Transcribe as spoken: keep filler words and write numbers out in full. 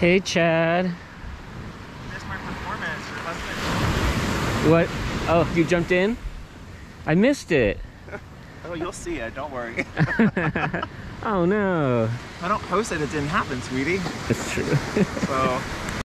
Hey, Chad. Missed my performance. Your husband. What? Oh, you jumped in? I missed it. Oh, you'll see it. Don't worry. Oh, no. If I don't post it, it didn't happen, sweetie. That's true. So